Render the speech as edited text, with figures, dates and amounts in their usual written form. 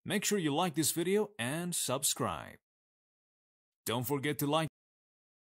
Make sure you like this video and subscribe. Don't forget to like